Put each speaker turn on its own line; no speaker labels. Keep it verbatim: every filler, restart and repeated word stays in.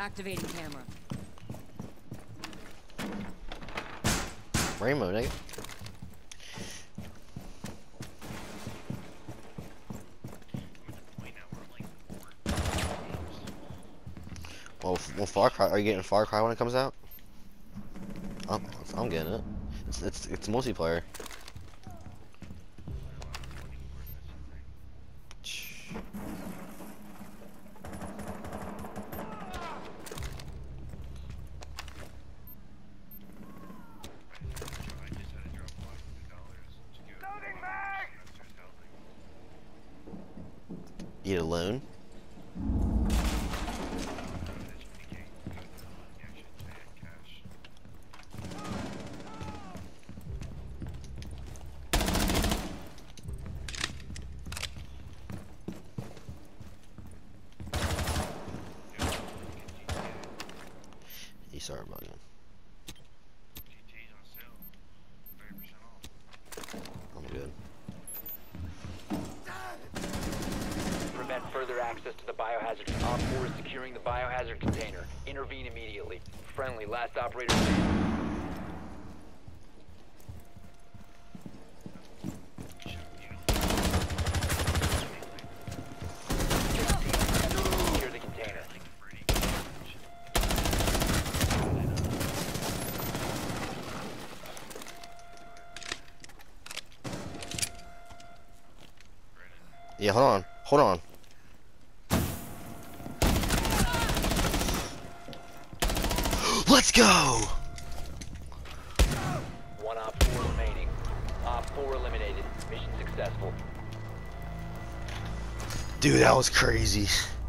Activating camera.
Rainbow, nigga. Well, well, Far Cry. Are you getting Far Cry when it comes out? I'm, I'm getting it. It's it's it's multiplayer. Eat alone. You sorry about it. I'm good.
Prevent further access to the biohazard. Op four is securing the biohazard container. Intervene immediately. Friendly, last operator. Secure the container.
Yeah, hold on. Hold on. Let's go!
One op four remaining. Op four eliminated. Mission successful.
Dude, that was crazy.